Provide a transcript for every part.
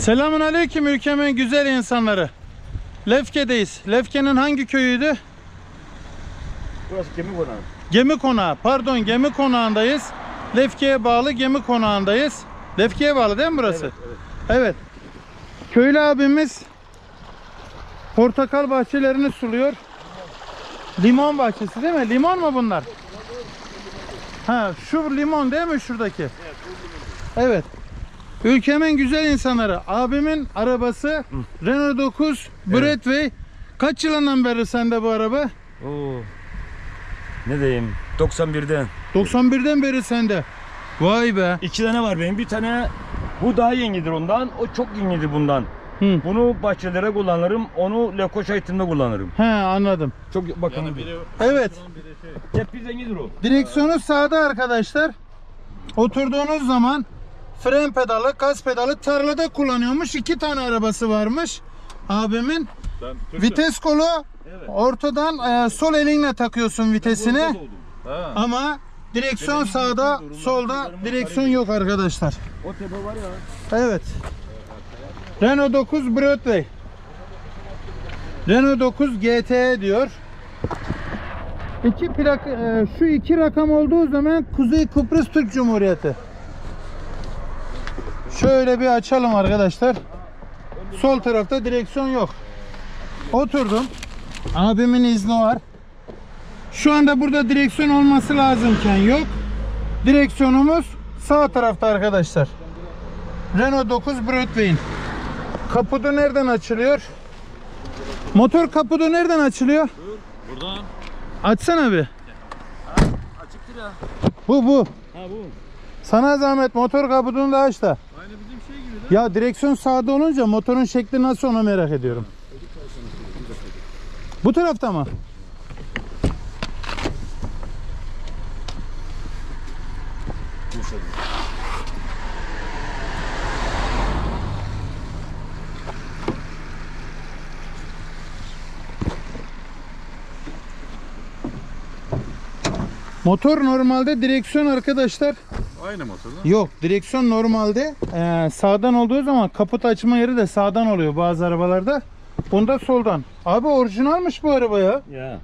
Selamun aleyküm ülkemin güzel insanları. Lefke'deyiz. Lefke'nin hangi köyüydü? Burası Gemi Konağı. Gemi Konağı. Pardon, Gemi Konağı'ndayız. Lefke'ye bağlı Gemi Konağı'ndayız. Lefke'ye bağlı değil mi burası? Evet, evet. Evet. Köylü abimiz portakal bahçelerini suluyor. Limon bahçesi değil mi? Limon mu bunlar? Ha, şu limon değil mi şuradaki? Evet, bu limon. Evet. Ülkemin güzel insanları. Abimin arabası Renault 9 Bradway. Kaç yılından beri sende bu araba? Oo. Ne diyeyim? 91'den. 91'den beri sende. Vay be. 2 tane var benim. Bir tane bu daha yenidir ondan. O çok yenidir bundan. Hı. Bunu bahçelere kullanırım. Onu Lefkoşa eğitimde kullanırım. He, anladım. Çok bakın. Yani biri Evet. Tepki zengidir o. Direksiyonu sağda arkadaşlar. Oturduğunuz zaman fren pedalı, gaz pedalı tarlada kullanıyormuş. 2 tane arabası varmış abimin. Vites kolu Evet. ortadan sol elinle takıyorsun vitesini. Burada doğdum. Ha. Ama direksiyon sağda, solda direksiyon yok arkadaşlar. O tepe var ya. Evet. Renault 9 Bradway. Renault 9 GT diyor. Şu iki rakam olduğu zaman Kuzey Kıbrıs Türk Cumhuriyeti. Şöyle bir açalım arkadaşlar. Sol tarafta direksiyon yok. Oturdum. Abimin izni var. Şu anda burada direksiyon olması lazımken yok. Direksiyonumuz sağ tarafta arkadaşlar. Renault 9 Bradway'in. Kaputu nereden açılıyor? Motor kaputu nereden açılıyor? Buradan. Açsana bir. Açıktır ya. Bu. Ha bu. Sana zahmet motor kaputunu da aç da. Aynı bizim şey gibi de. Ya direksiyon sağda olunca motorun şekli nasıl onu merak ediyorum. Bu tarafta mı? Motor normalde direksiyon arkadaşlar. Aynı motorda. Yok, direksiyon normalde sağdan olduğu zaman kaput açma yeri de sağdan oluyor bazı arabalarda. Bunda soldan. Abi orijinalmiş bu araba ya. Ya.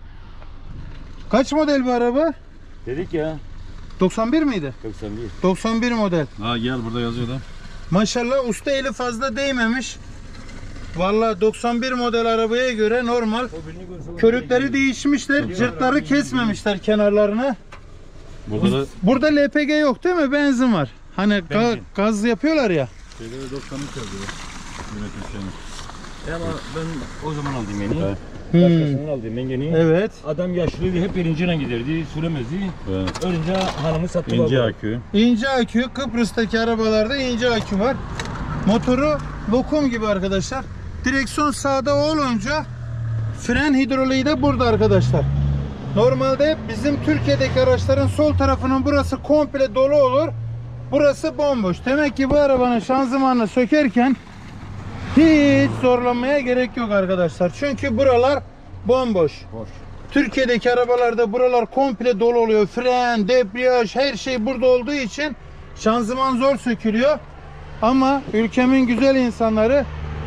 Kaç model bu araba? Dedik ya. 91 miydi? 91. 91 model. Ha gel burada yazıyor da. Maşallah usta eli fazla değmemiş. Vallahi 91 model arabaya göre normal. Körükleri değişmişler. Cırtları kesmemişler kenarlarını. Burada da Burada LPG yok değil mi? Benzin var. Hani Benzin. gaz yapıyorlar ya. şeyde 93 yazıyor. Yönetim şeyini. Ama ben o zaman aldım yeni. Evet. Başkasının aldım ben yeni. Evet. Adam yaşlıydı, hep birinciyle giderdi, süremezdi. Evet. Önce hanımı sattı. İnce baba. akü. İnce akü. Kıbrıs'taki arabalarda ince akü var. Motoru lokum gibi arkadaşlar. Direksiyon sağda olunca fren hidroliği de burada arkadaşlar. Normalde bizim Türkiye'deki araçların sol tarafının burası komple dolu olur. Burası bomboş. Demek ki bu arabanın şanzımanını sökerken hiç zorlanmaya gerek yok arkadaşlar. Çünkü buralar bomboş. Boş. Türkiye'deki arabalarda buralar komple dolu oluyor. Fren, debriyaj, her şey burada olduğu için şanzıman zor sökülüyor. Ama ülkemin güzel insanları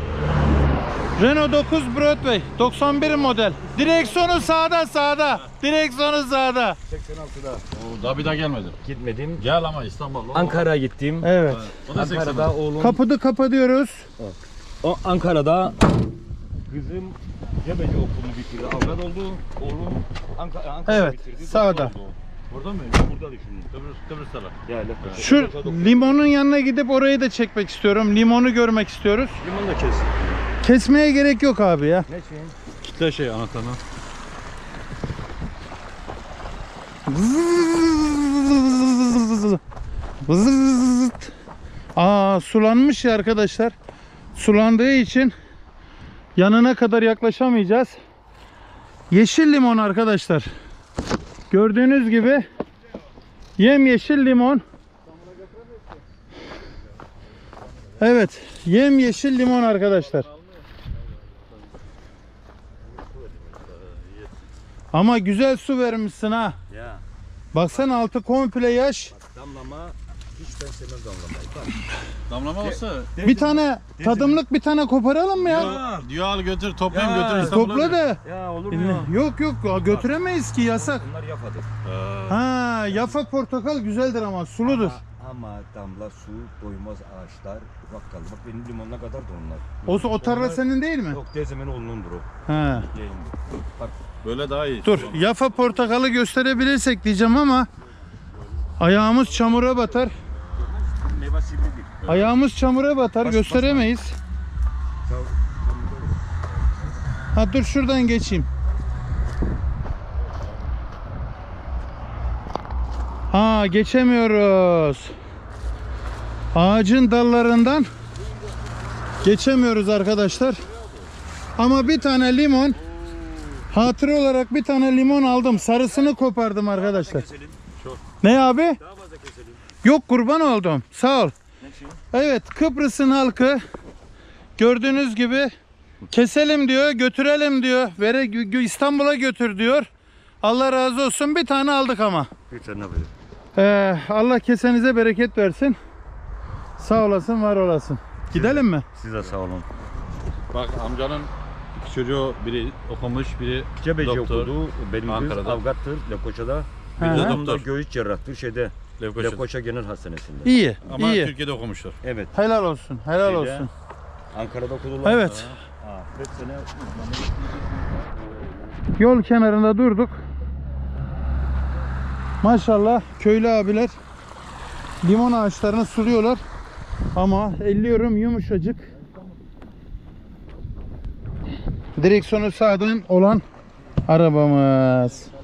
Renault 9 Bradway 91 model. Direksiyonu sağda. Direksiyonu sağda. 86'da. Oo, daha bir daha gelmedim. Gitmedim. Gel ama İstanbul'da. Ankara'ya gittim. Evet. O da 80. Ankara'da oğlum. Kaputu kapatıyoruz. O Ankara'da kızım Cebeci okulunu bitirdi. Avukat oldu. Oğlum Ankara Evet, bitirdi. sağda. doktor oldu. Burada mı? Burada düşünün. Kıbrıs'ta. Ya Şu limonun yanına gidip orayı da çekmek istiyorum. Limonu görmek istiyoruz. Limon da kes. Kesmeye gerek yok abi ya. Ne şey? Kitle şey anahtarına. Sulanmış ya arkadaşlar. Sulandığı için yanına kadar yaklaşamayacağız. Yeşil limon arkadaşlar. Gördüğünüz gibi yemyeşil limon. Evet, yemyeşil limon arkadaşlar. Ama güzel su vermişsin ha. Ya. Baksana altı komple yaş. Damlama Hiç ben sevmem damlamayı. Bak. Damlama olsa. Bir tane tadımlık bir tane koparalım mı ya? Diyor al götür toplayayım Ya, götür İstanbul'a. Topla da. Ya olur mu ya? Yok yok götüremeyiz ki, yasak. Bunlar yafadır. Ha, yafa portakal güzeldir ama suludur. Ama damla su doymaz ağaçlar. Bak kaldı. Bak benim limonuna kadar da onlar. O tarla senin değil mi? Yok Dezemen oğlunundur o. Ha. Yeğen. Bak Böyle daha iyi. Dur, yafa portakalı gösterebilirsek diyeceğim ama ayağımız çamura batar. meyve sivridir. Ayağımız çamura batar, gösteremeyiz. Ha dur şuradan geçeyim. Ha geçemiyoruz. Ağacın dallarından geçemiyoruz arkadaşlar. Ama bir tane limon, hatıra olarak bir tane limon aldım. Sarısını kopardım arkadaşlar. Ne abi? Yok, kurban oldum. Sağ ol. Evet, Kıbrıs'ın halkı gördüğünüz gibi keselim diyor, götürelim diyor. İstanbul'a götür diyor. Allah razı olsun, bir tane aldık ama. Bir tane verin. Allah kesenize bereket versin. Sağ olasın, var olasın. Gidelim mi? Siz de sağ olun. Bak amcanın iki çocuğu, biri okumuş, biri Cebeci doktor. okudu. Benim Ankara'da. kız avgattır Lekoça'da. Hı hı. Bir de Doktor. doktor göğüs cerrahtır şeyde. Lefkoşa'da. Lekoça Genel Hastanesi'nde. İyi, Ama iyi. Türkiye'de okumuşlar. Evet. Helal olsun, helal Şeyde, olsun. Ankara'da okudular. Evet. Ha, 5 sene Yol kenarında durduk. Maşallah köylü abiler limon ağaçlarını suluyorlar. Ama elliyorum, yumuşacık. Direksiyonu sağdan olan arabamız.